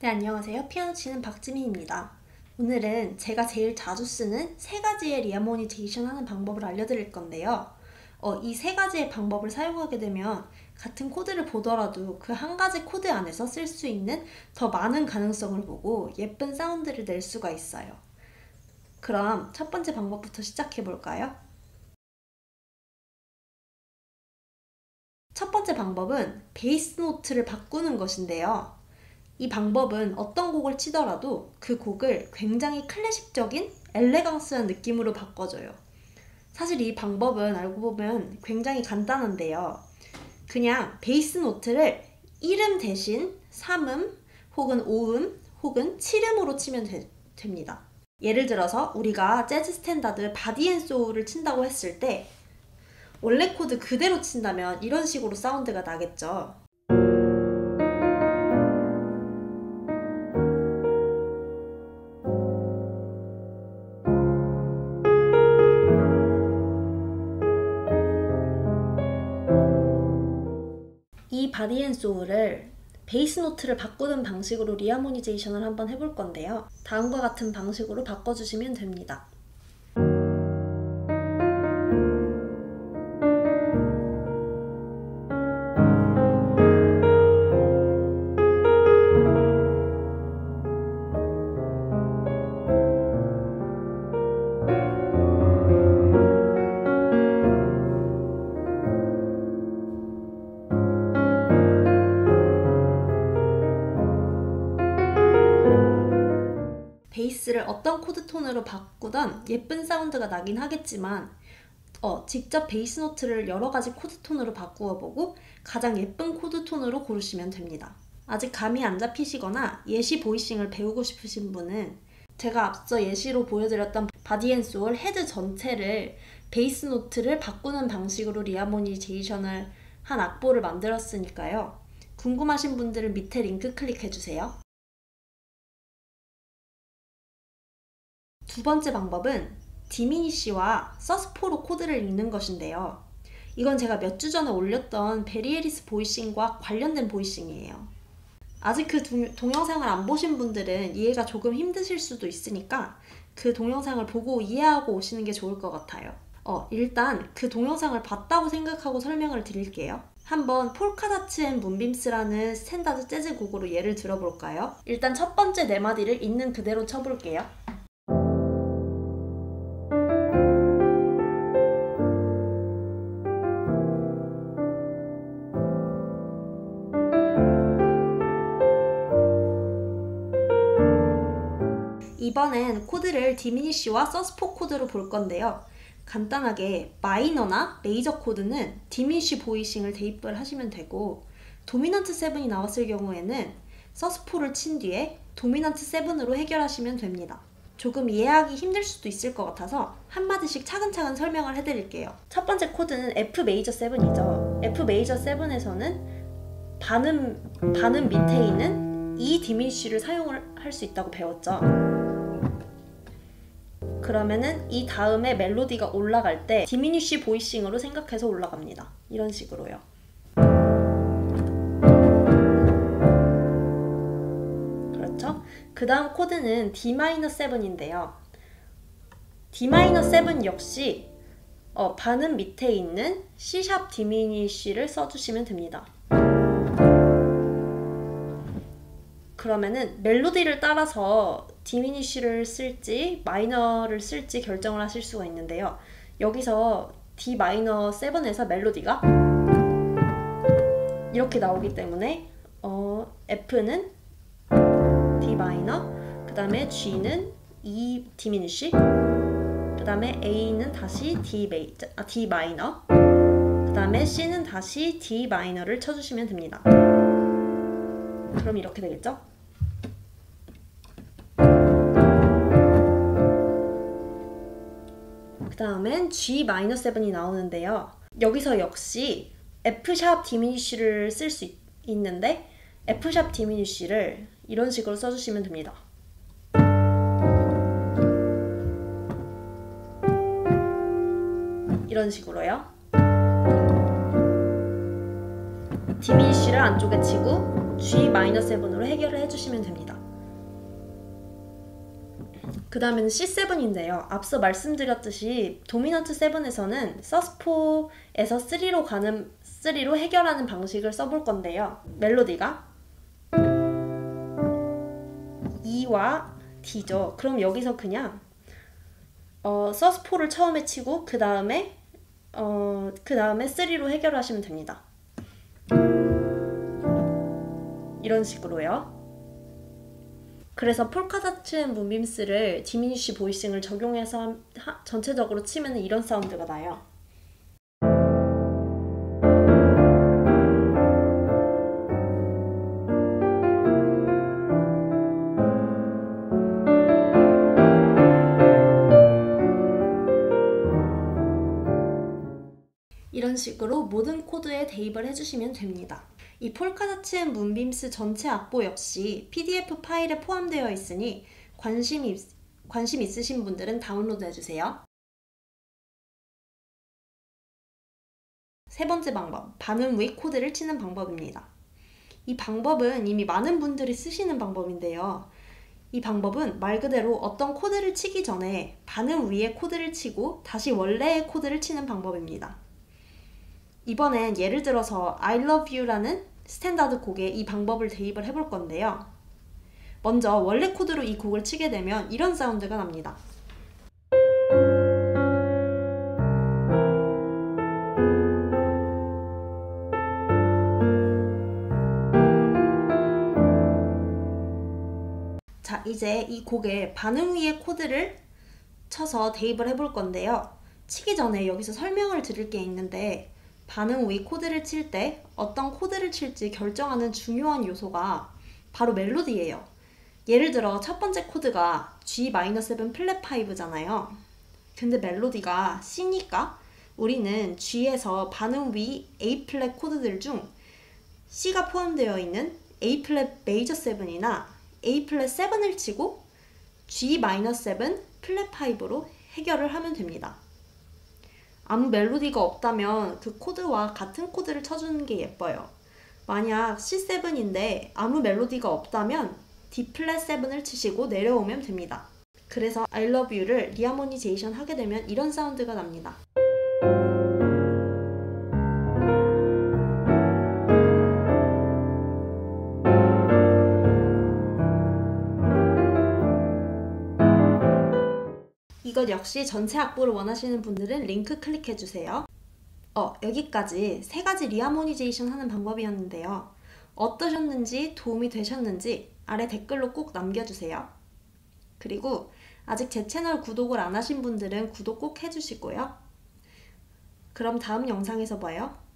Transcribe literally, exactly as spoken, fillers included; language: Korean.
네, 안녕하세요. 피아노 치는 박지민입니다. 오늘은 제가 제일 자주 쓰는 세 가지의 리하모니제이션 하는 방법을 알려드릴 건데요. 어, 이 세 가지의 방법을 사용하게 되면 같은 코드를 보더라도 그 한 가지 코드 안에서 쓸 수 있는 더 많은 가능성을 보고 예쁜 사운드를 낼 수가 있어요. 그럼 첫 번째 방법부터 시작해 볼까요? 첫 번째 방법은 베이스 노트를 바꾸는 것인데요. 이 방법은 어떤 곡을 치더라도 그 곡을 굉장히 클래식적인 엘레강스한 느낌으로 바꿔줘요. 사실 이 방법은 알고 보면 굉장히 간단한데요. 그냥 베이스 노트를 일 음 대신 삼 음 혹은 오 음 혹은 칠 음으로 치면 되, 됩니다. 예를 들어서 우리가 재즈 스탠다드 바디 앤 소울을 친다고 했을 때 원래 코드 그대로 친다면 이런 식으로 사운드가 나겠죠. 이 바디 앤 소울을 베이스 노트를 바꾸는 방식으로 리하모니제이션을 한번 해볼 건데요. 다음과 같은 방식으로 바꿔주시면 됩니다. 베이스를 어떤 코드 톤으로 바꾸던 예쁜 사운드가 나긴 하겠지만 어, 직접 베이스 노트를 여러 가지 코드 톤으로 바꾸어 보고 가장 예쁜 코드 톤으로 고르시면 됩니다. 아직 감이 안 잡히시거나 예시 보이싱을 배우고 싶으신 분은 제가 앞서 예시로 보여드렸던 바디 앤 소울 헤드 전체를 베이스 노트를 바꾸는 방식으로 리하모니제이션을 한 악보를 만들었으니까요. 궁금하신 분들은 밑에 링크 클릭해주세요. 두 번째 방법은 디미니쉬와 서스포로 코드를 읽는 것인데요. 이건 제가 몇 주 전에 올렸던 베리에리스 보이싱과 관련된 보이싱이에요. 아직 그 두, 동영상을 안 보신 분들은 이해가 조금 힘드실 수도 있으니까 그 동영상을 보고 이해하고 오시는 게 좋을 것 같아요. 어, 일단 그 동영상을 봤다고 생각하고 설명을 드릴게요. 한번 폴카다츠 앤 문빔스라는 스탠다드 재즈 곡으로 예를 들어볼까요? 일단 첫 번째 네 마디를 있는 그대로 쳐볼게요. 이번엔 코드를 디미니쉬와 서스포 코드로 볼 건데요. 간단하게 마이너나 메이저 코드는 디미니쉬 보이싱을 대입을 하시면 되고 도미넌트 세븐이 나왔을 경우에는 서스포를 친 뒤에 도미넌트 세븐으로 해결하시면 됩니다. 조금 이해하기 힘들 수도 있을 것 같아서 한마디씩 차근차근 설명을 해드릴게요. 첫 번째 코드는 F 메이저 세븐이죠. F 메이저 세븐에서는 반음, 반음 밑에 있는 E 디미니쉬를 사용을 할 수 있다고 배웠죠. 그러면은 이 다음에 멜로디가 올라갈 때 디미니쉬 보이싱으로 생각해서 올라갑니다. 이런 식으로요. 그렇죠? 그 다음 코드는 디 마이너 세븐인데요. 디 마이너 세븐 역시 어, 반음 밑에 있는 C 샵 디미니쉬를 써주시면 됩니다. 그러면은 멜로디를 따라서 디미니쉬를 쓸지 마이너를 쓸지 결정을 하실 수가 있는데요. 여기서 D 마이너 세븐에서 멜로디가 이렇게 나오기 때문에 어, F는 D 마이너, 그 다음에 G는 E 디미니쉬, 그 다음에 A는 다시 D, 메이저, 아, D 마이너, 그 다음에 C는 다시 D 마이너를 쳐주시면 됩니다. 그럼 이렇게 되겠죠? 그 다음엔 G 마이너 세븐이 나오는데요. 여기서 역시 F 샵 디미니쉬를 쓸 수 있는데 F 샵 디미니쉬를 이런 식으로 써주시면 됩니다. 이런 식으로요. 디미니쉬를 안쪽에 치고 G 마이너 세븐으로 해결을 해주시면 됩니다. 그 다음에는 씨 세븐인데요. 앞서 말씀드렸듯이 도미넌트 세븐에서는 서스포에서 쓰리로 가는 쓰리로 해결하는 방식을 써볼 건데요. 멜로디가 E와 D죠. 그럼 여기서 그냥 어, 서스포를 처음에 치고 그 다음에 어, 그 다음에 쓰리로 해결하시면 됩니다. 이런 식으로요. 그래서 폴카다츠 앤 문빔스를 디미니쉬 보이싱을 적용해서 하, 전체적으로 치면 이런 사운드가 나요. 이런 식으로 모든 코드에 대입을 해주시면 됩니다. 이 폴카다츠 앤 문빔스 전체 악보 역시 피디에프 파일에 포함되어 있으니 관심, 있, 관심 있으신 분들은 다운로드 해주세요. 세 번째 방법, 반음 위 코드를 치는 방법입니다. 이 방법은 이미 많은 분들이 쓰시는 방법인데요. 이 방법은 말 그대로 어떤 코드를 치기 전에 반음 위에 코드를 치고 다시 원래의 코드를 치는 방법입니다. 이번엔 예를 들어서 I love you라는 스탠다드 곡에 이 방법을 대입을 해볼 건데요. 먼저 원래 코드로 이 곡을 치게 되면 이런 사운드가 납니다. 자, 이제 이 곡에 반음 위의 코드를 쳐서 대입을 해볼 건데요. 치기 전에 여기서 설명을 드릴 게 있는데 반음 위 코드를 칠 때 어떤 코드를 칠지 결정하는 중요한 요소가 바로 멜로디예요. 예를 들어 첫 번째 코드가 지 마이너 세븐 플랫 파이브잖아요. 근데 멜로디가 C니까 우리는 G에서 반음 위 A 플랫 코드들 중 C가 포함되어 있는 A 플랫 메이저 세븐이나 A 플랫 세븐을 치고 지 마이너 세븐 플랫 파이브로 해결을 하면 됩니다. 아무 멜로디가 없다면 그 코드와 같은 코드를 쳐주는 게 예뻐요. 만약 씨 세븐인데 아무 멜로디가 없다면 D 플랫 세븐을 치시고 내려오면 됩니다. 그래서 I love you를 리하모니제이션 하게 되면 이런 사운드가 납니다. 이것 역시 전체 악보를 원하시는 분들은 링크 클릭해주세요. 어, 여기까지 세 가지 리하모니제이션 하는 방법이었는데요. 어떠셨는지 도움이 되셨는지 아래 댓글로 꼭 남겨주세요. 그리고 아직 제 채널 구독을 안 하신 분들은 구독 꼭 해주시고요. 그럼 다음 영상에서 봐요.